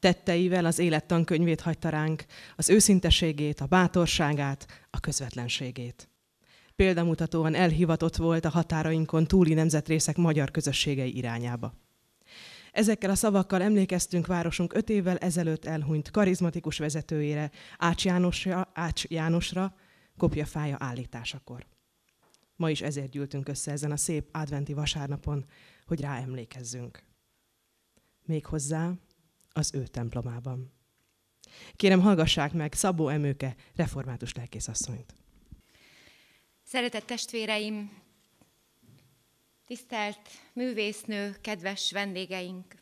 Tetteivel az élet tankönyvét hagyta ránk, az őszinteségét, a bátorságát, a közvetlenségét. Példamutatóan elhivatott volt a határainkon túli nemzetrészek magyar közösségei irányába. Ezekkel a szavakkal emlékeztünk városunk 5 évvel ezelőtt elhunyt karizmatikus vezetőjére, Ács Jánosra, kopjafája állításakor. Ma is ezért gyűltünk össze ezen a szép adventi vasárnapon, hogy rá emlékezzünk. Méghozzá az ő templomában. Kérem, hallgassák meg Szabó Emőke református lelkészasszonyt. Szeretett testvéreim, tisztelt művésznő, kedves vendégeink!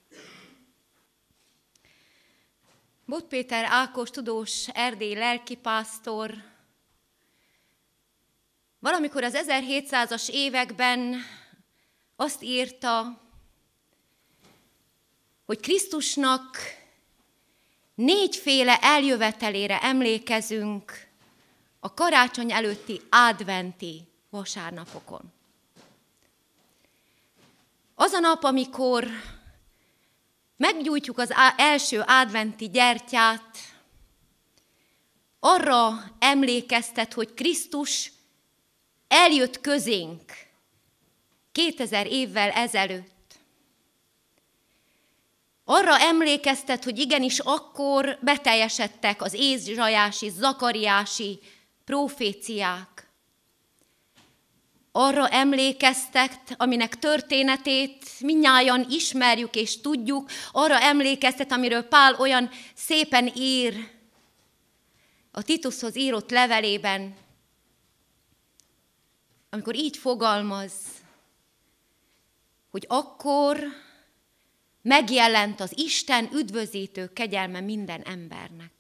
Bot Péter Ákos tudós erdélyi lelkipásztor valamikor az 1700-as években azt írta, hogy Krisztusnak 4 eljövetelére emlékezünk a karácsony előtti adventi vasárnapokon. Az a nap, amikor meggyújtjuk az első adventi gyertyát, arra emlékeztet, hogy Krisztus eljött közénk 2000 évvel ezelőtt. Arra emlékeztet, hogy igenis akkor beteljesedtek az Ézsaiási, zakariási proféciák. Arra emlékeztet, aminek történetét mindnyájan ismerjük és tudjuk, arra emlékeztet, amiről Pál olyan szépen ír a Titushoz írott levelében, amikor így fogalmaz, hogy akkor megjelent az Isten üdvözítő kegyelme minden embernek.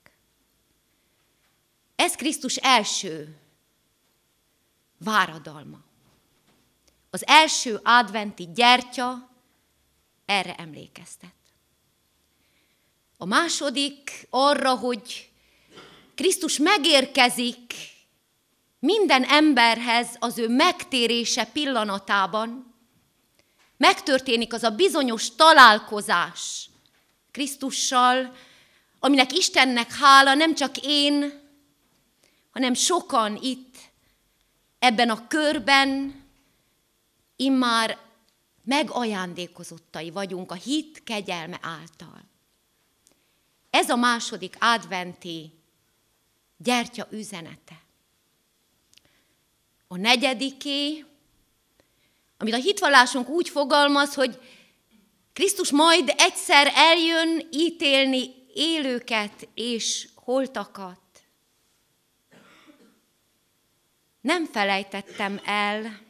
Ez Krisztus első váradalma. Az első adventi gyertya erre emlékeztet. A második arra, hogy Krisztus megérkezik minden emberhez az ő megtérése pillanatában, megtörténik az a bizonyos találkozás Krisztussal, aminek Istennek hála nem csak én, hanem sokan itt ebben a körben immár megajándékozottai vagyunk a hit kegyelme által. Ez a második adventi gyertya üzenete. A negyediké, amit a hitvallásunk úgy fogalmaz, hogy Krisztus majd egyszer eljön ítélni élőket és holtakat. Nem felejtettem el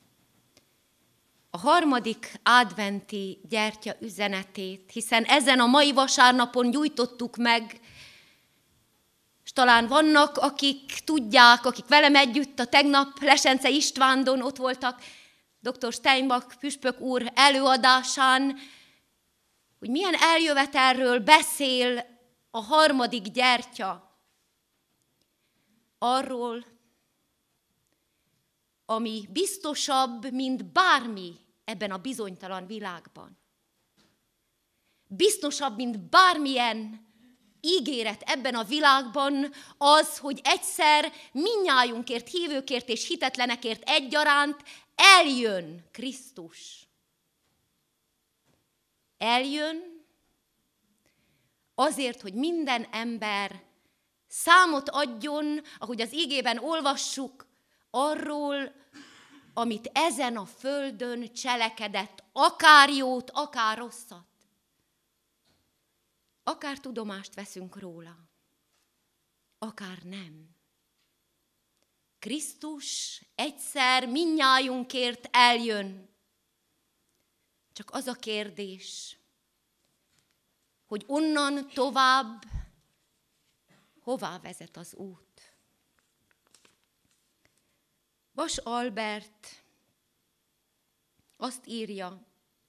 a harmadik adventi gyertya üzenetét, hiszen ezen a mai vasárnapon gyújtottuk meg, és talán vannak, akik tudják, akik velem együtt a tegnap Lesence Istvándon ott voltak, dr. Steinbach püspök úr előadásán, hogy milyen eljövetelről beszél a harmadik gyertya. Arról, ami biztosabb, mint bármi ebben a bizonytalan világban. Biztosabb, mint bármilyen ígéret ebben a világban az, hogy egyszer mindnyájunkért, hívőkért és hitetlenekért egyaránt eljön Krisztus. Eljön azért, hogy minden ember számot adjon, ahogy az ígében olvassuk, arról, amit ezen a földön cselekedett, akár jót, akár rosszat. Akár tudomást veszünk róla, akár nem. Krisztus egyszer mindnyájunkért eljön. Csak az a kérdés, hogy onnan tovább hová vezet az út. Vas Albert azt írja,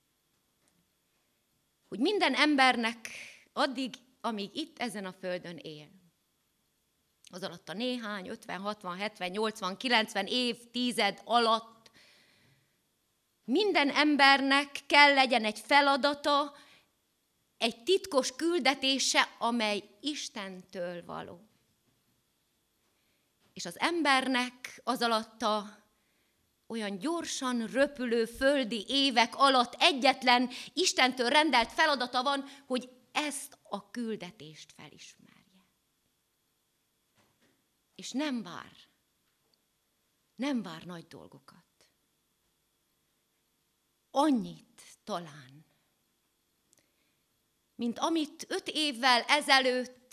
hogy minden embernek addig, amíg itt ezen a földön él, az alatt a néhány, 50, 60, 70, 80, 90 évtized alatt minden embernek kell legyen egy feladata, egy titkos küldetése, amely Istentől való. És az embernek az alatta olyan gyorsan röpülő földi évek alatt egyetlen Istentől rendelt feladata van, hogy ezt a küldetést felismerje. És nem vár nagy dolgokat. Annyit talán, mint amit 5 évvel ezelőtt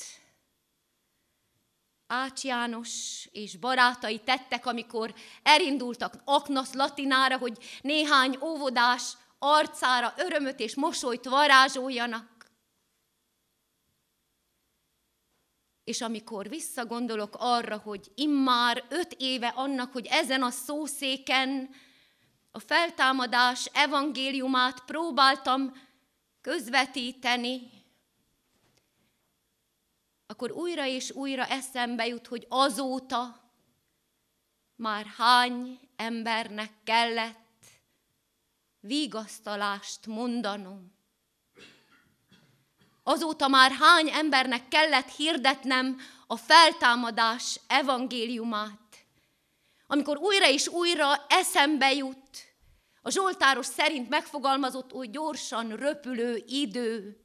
Ács János és barátai tettek, amikor elindultak Aknasz Latinára, hogy néhány óvodás arcára örömöt és mosolyt varázsoljanak. És amikor visszagondolok arra, hogy immár 5 éve annak, hogy ezen a szószéken a feltámadás evangéliumát próbáltam közvetíteni, akkor újra és újra eszembe jut, hogy azóta már hány embernek kellett vigasztalást mondanom. Azóta már hány embernek kellett hirdetnem a feltámadás evangéliumát. Amikor újra és újra eszembe jut a zsoltáros szerint megfogalmazott oly gyorsan röpülő idő,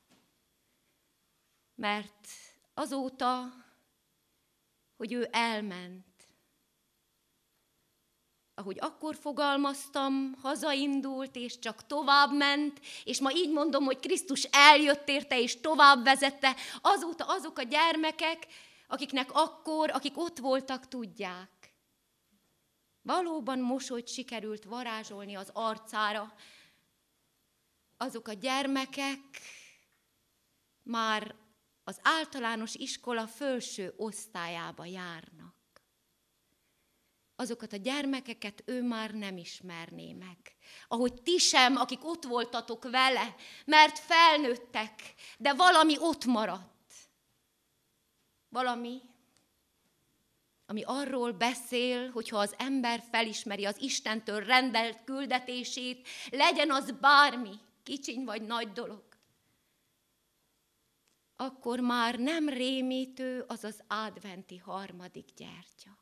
mert azóta, hogy ő elment, ahogy akkor fogalmaztam, hazaindult, és csak tovább ment, és ma így mondom, hogy Krisztus eljött érte, és tovább vezette, azóta azok a gyermekek, akik ott voltak, tudják. Valóban mosolyt sikerült varázsolni az arcára. Azok a gyermekek már az általános iskola felső osztályába járnak. Azokat a gyermekeket ő már nem ismerné meg. Ahogy ti sem, akik ott voltatok vele, mert felnőttek, de valami ott maradt. Valami, ami arról beszél, hogyha az ember felismeri az Istentől rendelt küldetését, legyen az bármi, kicsiny vagy nagy dolog, akkor már nem rémítő az az adventi 3. gyertya.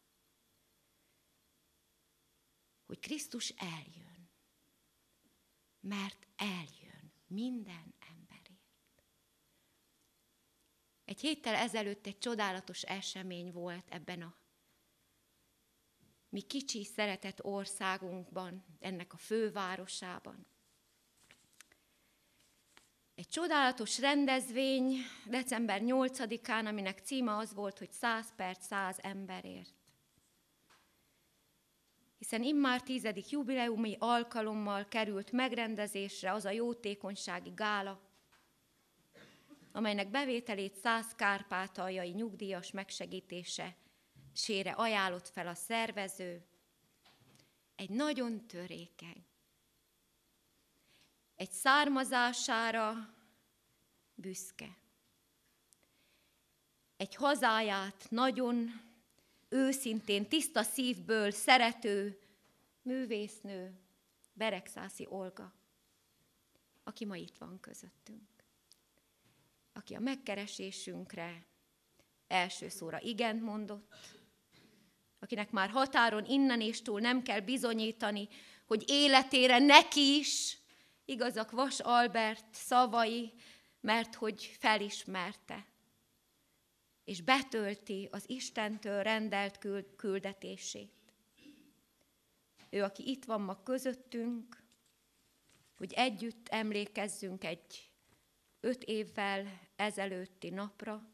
Hogy Krisztus eljön, mert eljön minden emberért. Egy héttel ezelőtt egy csodálatos esemény volt ebben a mi kicsi, szeretett országunkban, ennek a fővárosában. Egy csodálatos rendezvény december 8-án, aminek címe az volt, hogy 100 perc 100 emberért. Hiszen immár 10. jubileumi alkalommal került megrendezésre az a jótékonysági gála, amelynek bevételét 100 kárpátaljai nyugdíjas megsegítésére ajánlott fel a szervező. Egy nagyon törékeny, egy származására büszke, egy hazáját nagyon őszintén, tiszta szívből szerető művésznő, Beregszászi Olga, aki ma itt van közöttünk, aki a megkeresésünkre első szóra igent mondott, akinek már határon innen és túl nem kell bizonyítani, hogy életére neki is igazak Vas Albert szavai, mert hogy felismerte, és betölti az Istentől rendelt küldetését. Ő, aki itt van ma közöttünk, hogy együtt emlékezzünk egy 5 évvel ezelőtti napra,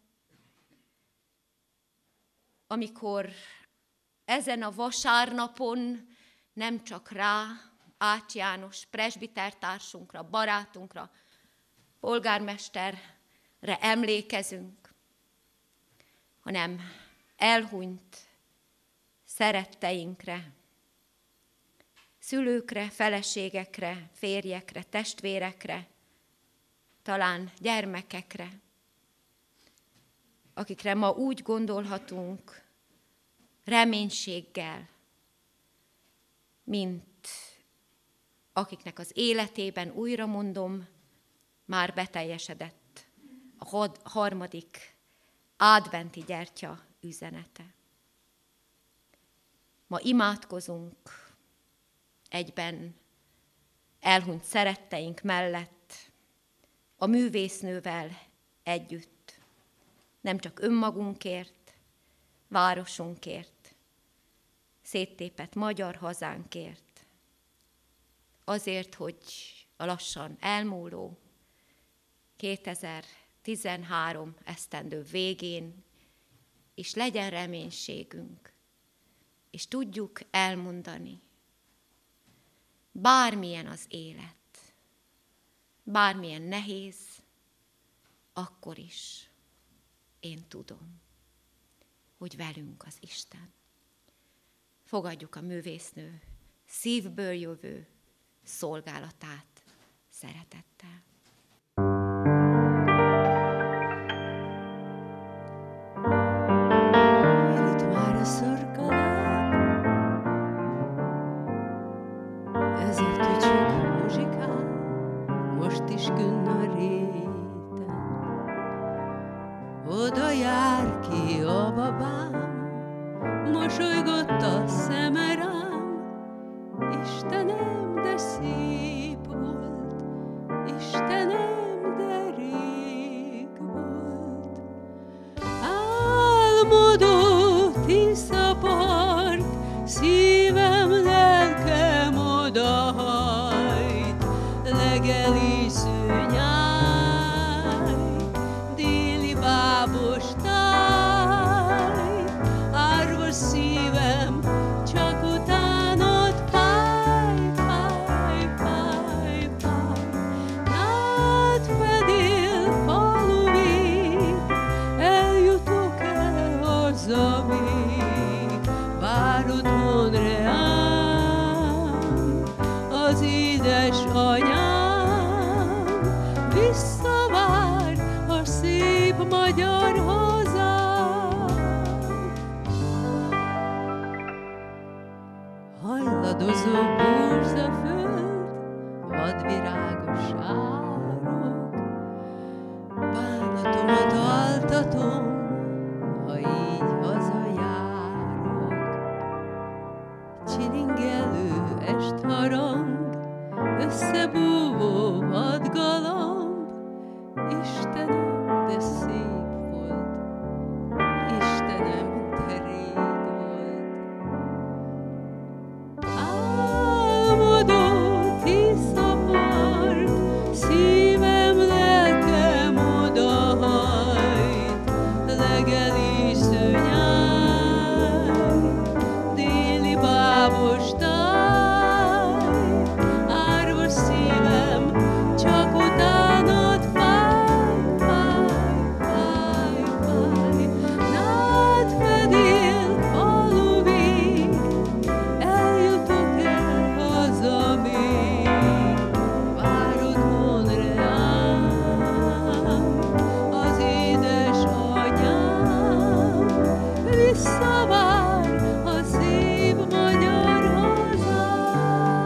amikor ezen a vasárnapon nem csak rá, Ács János presbitertársunkra, barátunkra, polgármesterre emlékezünk, hanem elhunyt szeretteinkre, szülőkre, feleségekre, férjekre, testvérekre, talán gyermekekre, akikre ma úgy gondolhatunk reménységgel, mint akiknek az életében, újra mondom, már beteljesedett a harmadik adventi gyertya üzenete. Ma imádkozunk egyben elhunyt szeretteink mellett, a művésznővel együtt, nem csak önmagunkért, városunkért, széttépett magyar hazánkért, azért, hogy a lassan elmúló 2013 esztendő végén is legyen reménységünk, és tudjuk elmondani, bármilyen az élet, bármilyen nehéz, akkor is én tudom, hogy velünk az Isten. Fogadjuk a művésznő szívből jövő szolgálatát szeretettel. Itt már a szorkalat, ezért ücsök muzsikál, most is künn a réten. Oda jár ki a babám, mosolygott a szeme rám, Istenem, de szép volt, Istenem, de rég volt. Álmodó Tiszapart, szívem, lelkem odahajt, legeléső nyáj, déli bábos táj, árva szívem, csak utánad fáj, fáj, fáj, fáj. Nád fedél faluvig, eljutok-e haza még? Vár otthon reám, az édesanyám, visszavár a szép magyar hazám. Hajladozó búzaföld, vadvirágos árok, bánatomat altatom, ha így hazajárok. Csilingelő estharang, összebúvó vadgalamb, Istenem, de szép volt, Istenem, de rég volt. Álmodó Tiszapart, szívem, lelkem odahajt, legeléső nyáj, déli bábos táj, árva szívem, csak utánad fáj, fáj, fáj, fáj. Nád fedél faluvig, eljutok-e haza még? Vár otthon reám, az édesanyám, visszavár a szép magyar hazám.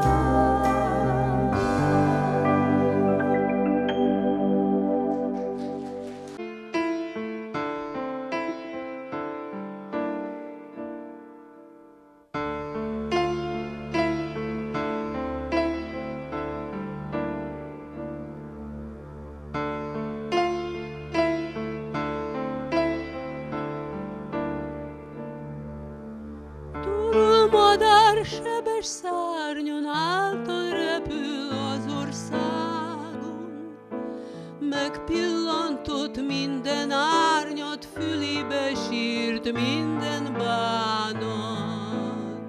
Turul madár sebes szárnyon, által repül az országon. Megpillantott minden árnyat, fülébe sírt minden bánat.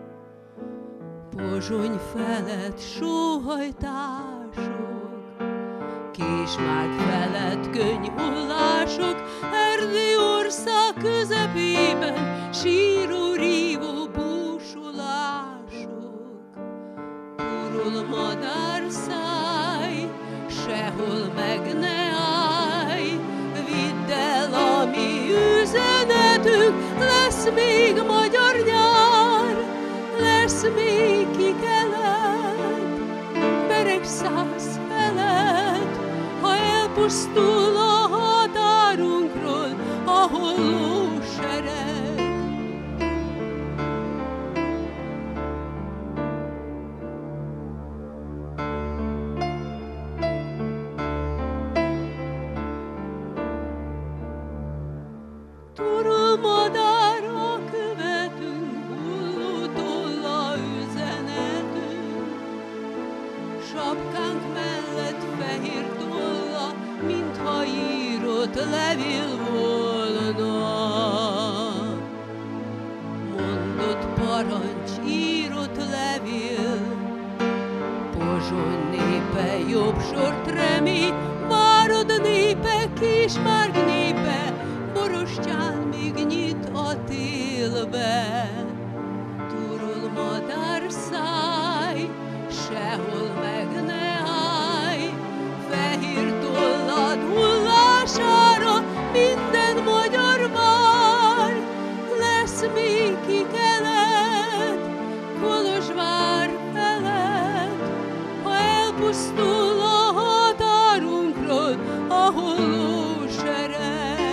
Pozsony felett sóhajtások, Késmárk felett könnyhullások, Erdély ország közepében síró, rívó búsulások. Turul madárszáj, sehol meg ne állj, vidd el a mi üzenetünk, lesz még magyar nyár, lesz még kikelet, Beregszász felett, elpusztul a határunkról a holló sereg. Turulmadárra követünk, hulló tolla üzenetünk, sapkánk mellett fehér tolla, mintha írott levél volna. Mondott parancs, írott levél, Pozsony népe jobb sort remély, Várad népe, Kismárk népe, Borostyán még nyit a télbe. Turul madár száj, sehol meg ne állj, fehér tollad hullására minden magyar vár. Lesz még ki kelet, Kolozsvár felett, ha elpusztul a határunkról a holló sereg.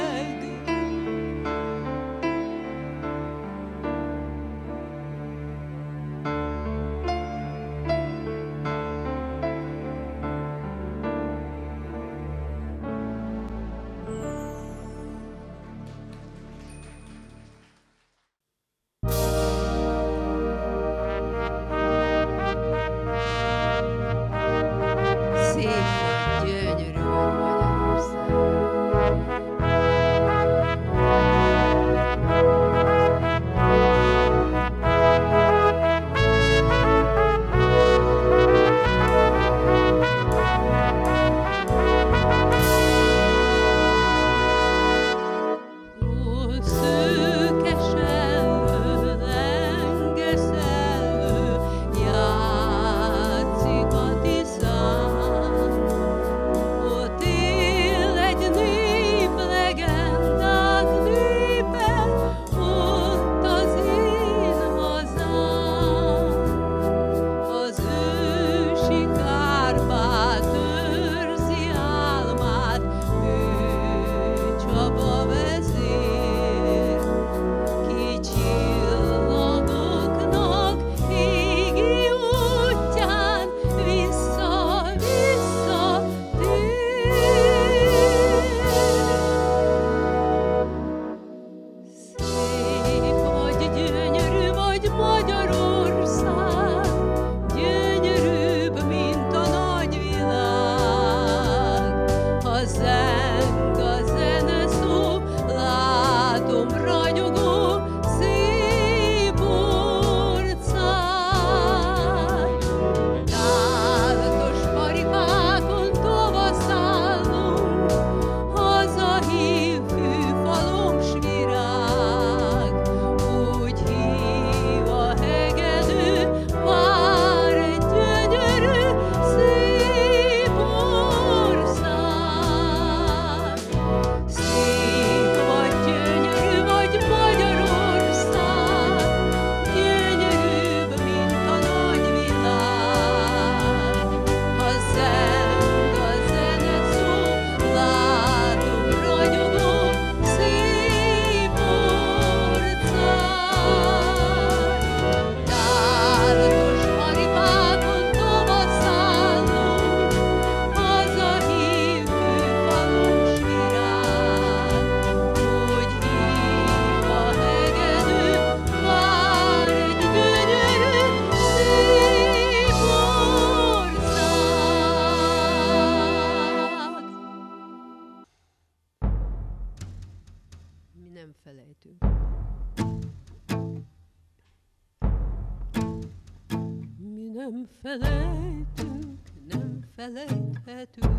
Nem felejtünk, nem felejthetünk,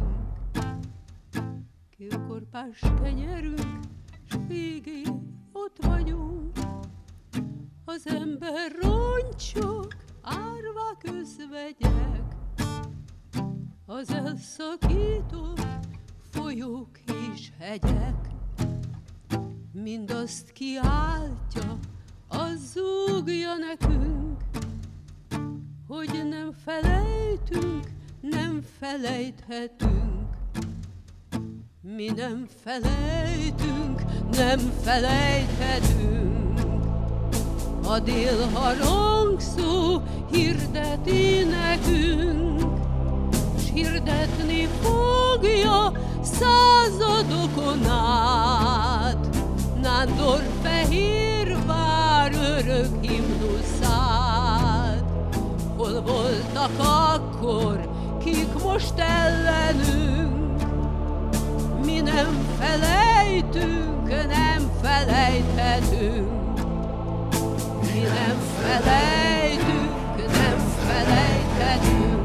kélkorpás kenyerünk, s végig ott vagyunk. Az ember roncsok, árvák, özvegyek, az elszakított folyók és hegyek, mindazt kiáltja, az zúgja nekünk, hogy nem felejtünk, nem felejthetünk. Mi nem felejtünk, nem felejthetünk. A dél harangszó hirdeti nekünk, s hirdetni fogja századokon át. Nándor Fehérvár örök himnuszát. Hol voltak akkor, kik most ellenünk? Mi nem felejtünk, nem felejthetünk. Mi nem felejtünk, nem felejthetünk.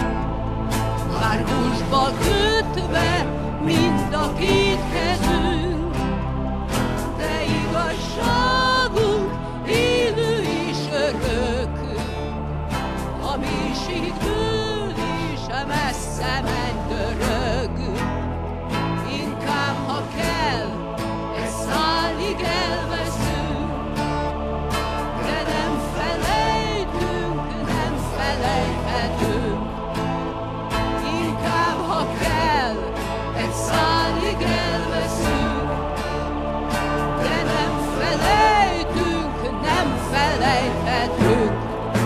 Márgusba kötve mind a két kezünk, de igazságunk élő és örök. A mélységből is messze menj dörög. Inkább, ha kell, egy szálig elveszünk, de nem felejtünk, nem felejthetünk. Inkább, ha kell, egy szálig elveszünk, de nem felejtünk, nem felejthetünk.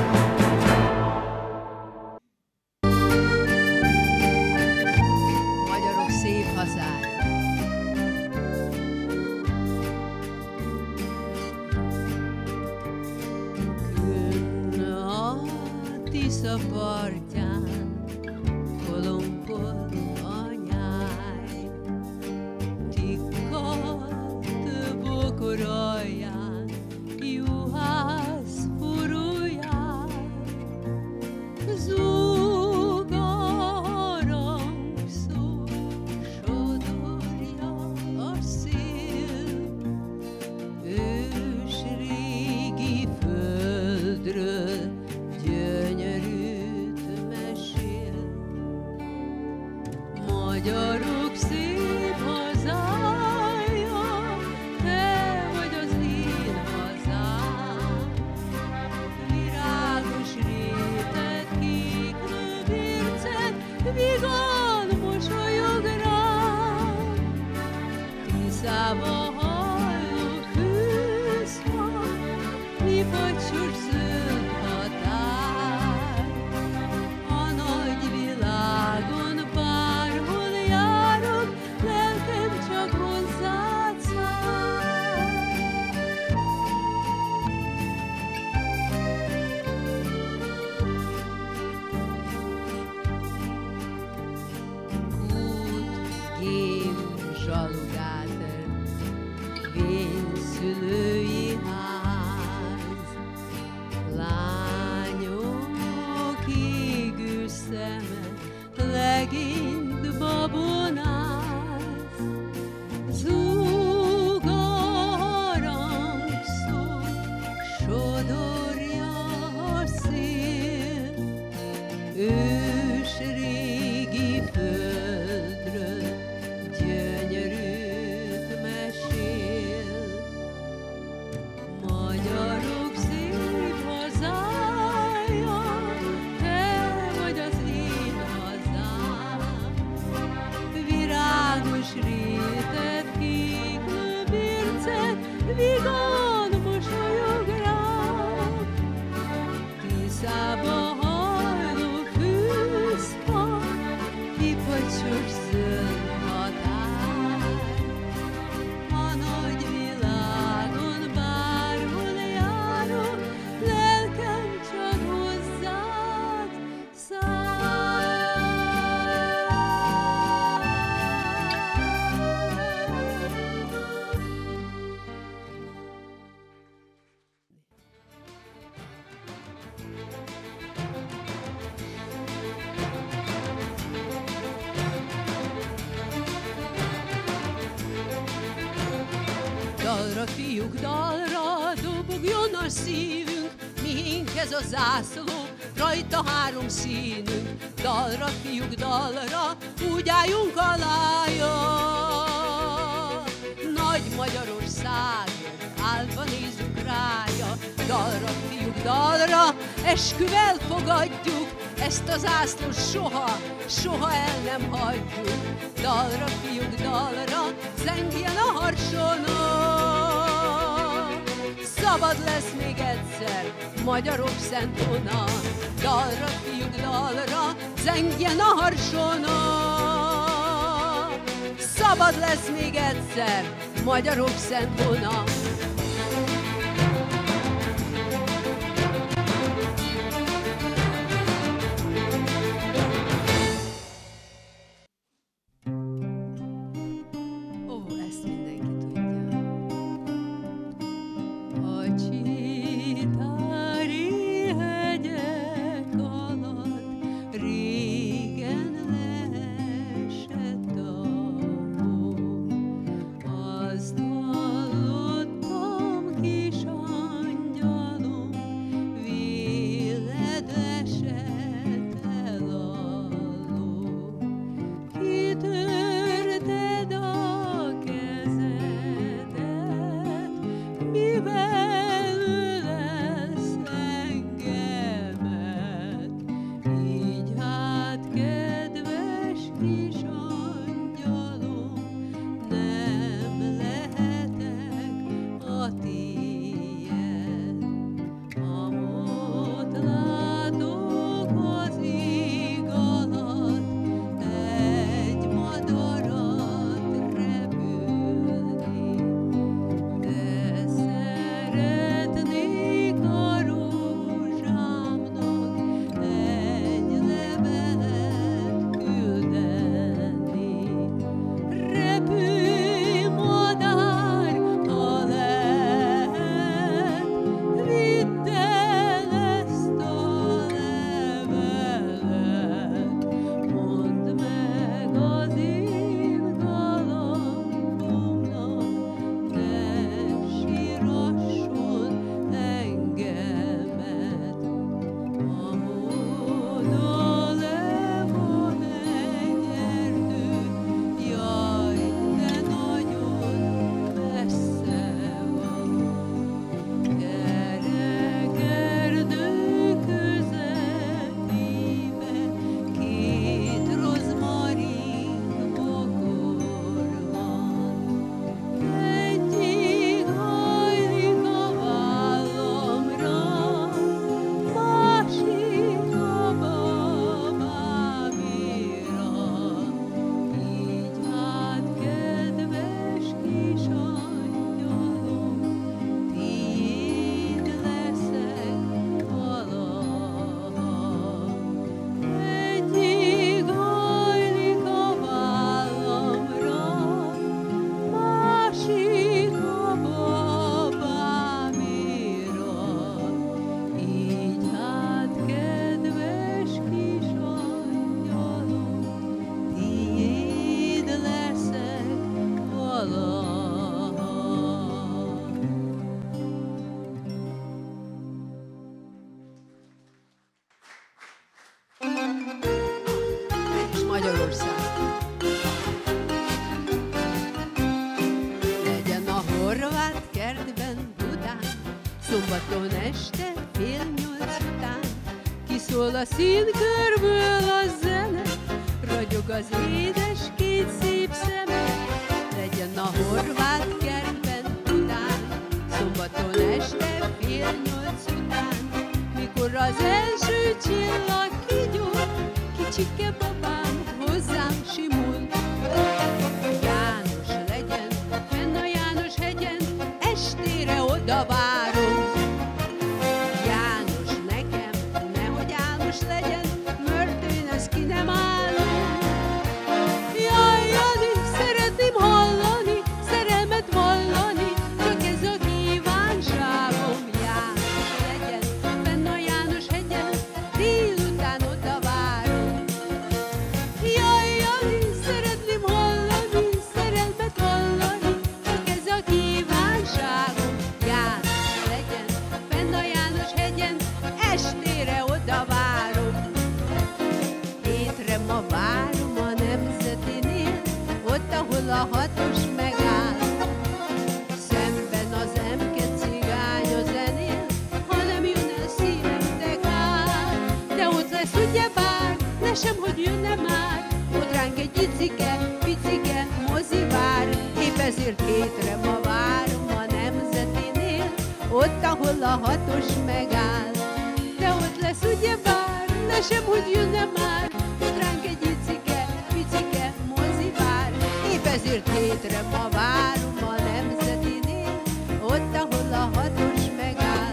Magyarok szép hazája. Könn a Tisza partján kolompol a nyáj, tikkat bokor alján juhász forróján, zúg a harangszó, sodorja a szél, ős régi földről gyönyörűt mesél. Magyarok szép hazája, te vagy az én hazám. Virágos rétet, kék löbércet, vigan mosolyog rám. Tiszába hajló fűszfa, lipacsos zöld határ. A nagy világon bárhol járok, lelkem csak hozzád száll. Kút, gém, zsalugáter, vényszülői ház, lányok égő szeme, legényt babonáz, zúg a harangszó, sodorja a szél, ős régi földről gyönyörűt mesél. Magyarok szép hazája, te vagy az én hazám. Virágos rétet, kék löbércet, vigan mosolyog rám. Tiszába hajló fűszfa, lipacsos zöld határ. A nagy világon bárhol járok, lelkem csak hozzád száll. Dalra, fiúk, dalra, dobogjon a szívünk, miénk ez a zászló, rajta három színünk. Dalra, fiúk, dalra, úgy álljunk alája. Nagy Magyarországért állva nézzük rája. Dalra, fiúk, dalra, esküvel fogadjuk ezt a zászlót soha el nem hagyjuk. Dalra, fiúk, dalra, zengjen a harsona. Szabad lesz még egyszer magyarok szent hona. Dalra, fiúk, dalra, zengjen a harsona. Szabad lesz még egyszer magyarok szent hona. Szombaton este 7:30 után kiszól a színkörből a zene, ragyog az édes két szép szeme. Legyen a horvát kertben Budán, szombaton este 7:30 után, mikor az első csillag kigyúl, kicsike babám hozzám simul. János legyen fenn a János hegyen, estére oda várom. János nekem, nehogy János legyen, mert én ezt ki nem állom. Jaj, Jani, szeretném hallani, szerelmet vallani, csak ez a kívánságom. János legyen fenn a János hegyen, délután oda várom. Jaj, Jani, szeretném hallani, szerelmet vallani, csak ez a kívánságom. János legyen fenn a János hegyen, estére oda várom. Hétre ma várom a Nemzetinél, ott, ahol a 6-os megáll. Szemben az emke cigány a zenél, ha nem jön el szívemnek áll. De ott lesz ugyebár sem, hogy jönne már. Ott ránk egy icike, picike mozivár, épp ezért hétre ma várom a Nemzetinél, ott, ahol a 6-os megáll. De ott lesz ugyebár, de sem, hogy jönne már. Ott ránk egy icike, picike mozivár, épp ezért hétre ma várom a Nemzetinél, ott, ahol a 6-os megáll.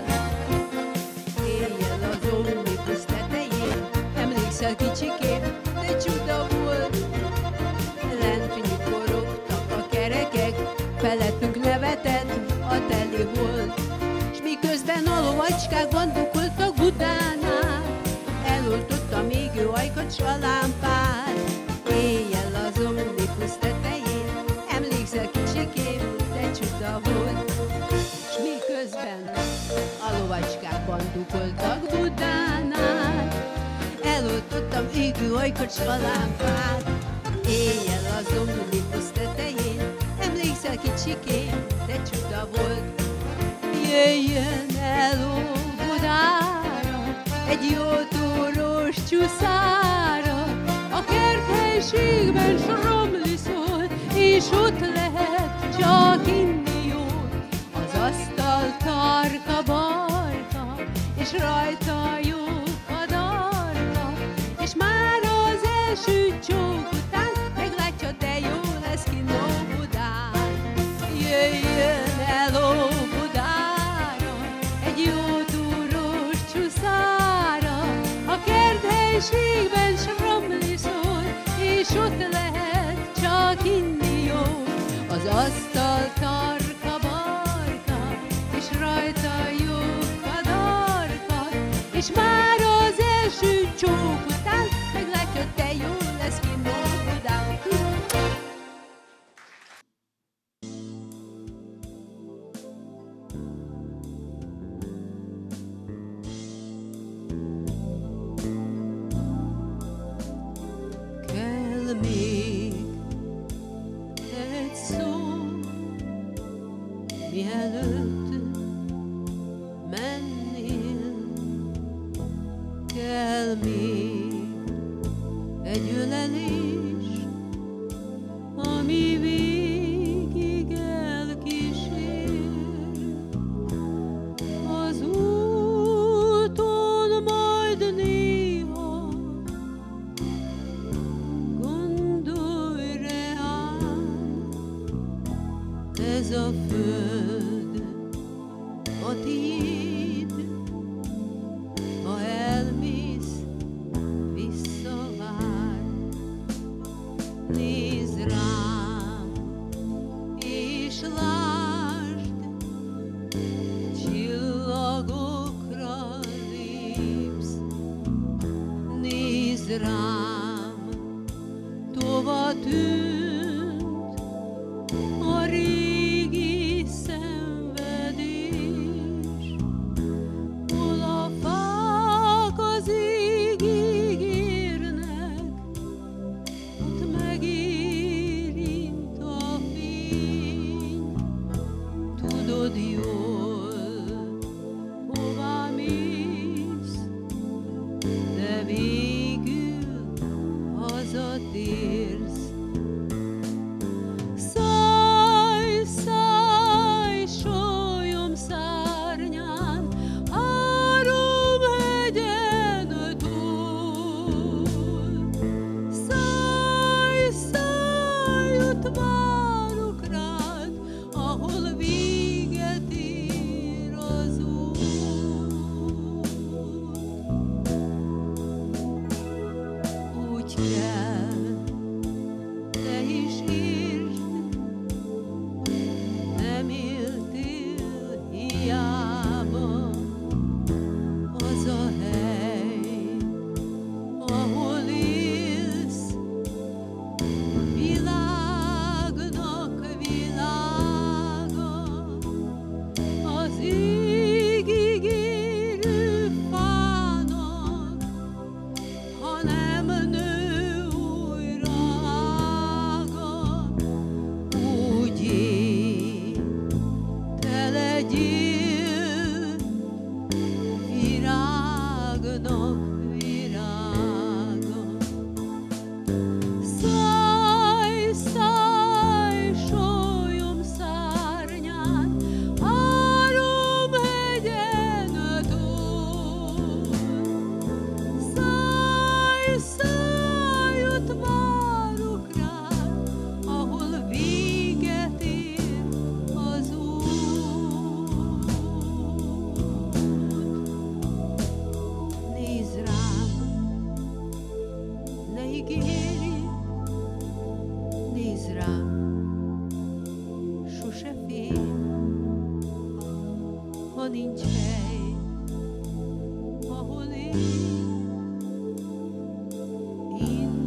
Éjjel az omnibus tetején, emlékszel kicsikém, de csuda volt. Lent nyikorogtak a kerekek, felettünk nevetett a teli hold. S miközben a lovacskák bandukoltak Budánál, eloltotta még ő ajkat s a lámpát. Éjjel az omnibus tetején, emlékszel kicsikém, de csuda volt. S miközben a lovacskák bandukoltak Budánál, eloltottam égő ajkat s a lámpát. Éjjel az omnibus tetején, emlékszel kicsikém, de csuda volt. Jöjjön el Óbudára, egy jó túrós csúszára, a kerthelységben sromli szól, és ott lehet csak inni jól. Az asztal tarka barka, és rajta jó kadarka, és már az első csók után meglátja, de jó lesz kinn Óbudán. Jöjjön el Óbudára, egy jó túrós csúszára, a kerthelységben sromli szól, és ott lehet csak inni jól. Az asztal tarka barka, és rajta jó kadarka, és már az első csók után meglátja, de jó lesz kinn Óbudán. Kell még egy szó, mielőtt mennél. Kell még egy ölelés, ami végig elkísér. Az úton majd néha gondolj rám, ez a föld a tiéd, ha elmész, visszavár. Nézd rám, és lásd, csillagokra lépsz. Nézd rám, tova tűnt a régi szenvedés. Hol a fák az égig érnek, ott megérint a fény. Tudod jól, hová mész, de végül hazatérsz. Szállj, szállj, sólyom szárnyán, 3 hegyen túl. Szállj, szállj, ott várok rád, ahol véget ér rám, sose fél, ha nincs hely, ahol én